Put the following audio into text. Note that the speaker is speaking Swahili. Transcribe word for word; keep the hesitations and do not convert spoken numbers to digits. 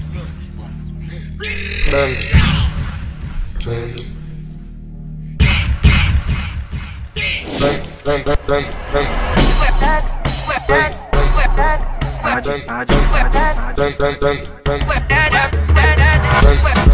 Bang. Bang. Bang, bang, bang, bang, bang. Bang, bang, bang, bang, bang, bang, bang, bang, bang, bang.